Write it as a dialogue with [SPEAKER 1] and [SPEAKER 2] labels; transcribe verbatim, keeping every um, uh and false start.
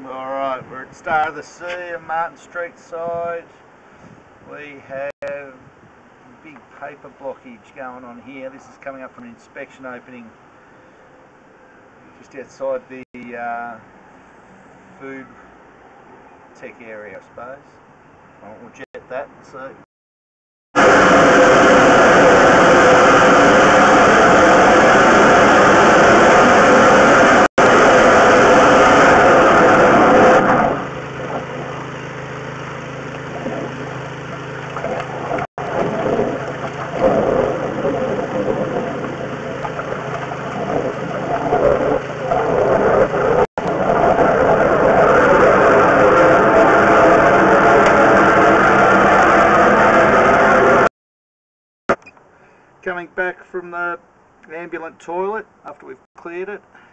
[SPEAKER 1] Alright, we're at Star of the Sea on Martin Street side. We have a big paper blockage going on here. This is coming up from an inspection opening just outside the uh, food tech area, I suppose. We'll jet that and see. Coming back from the ambulant toilet after we've cleared it.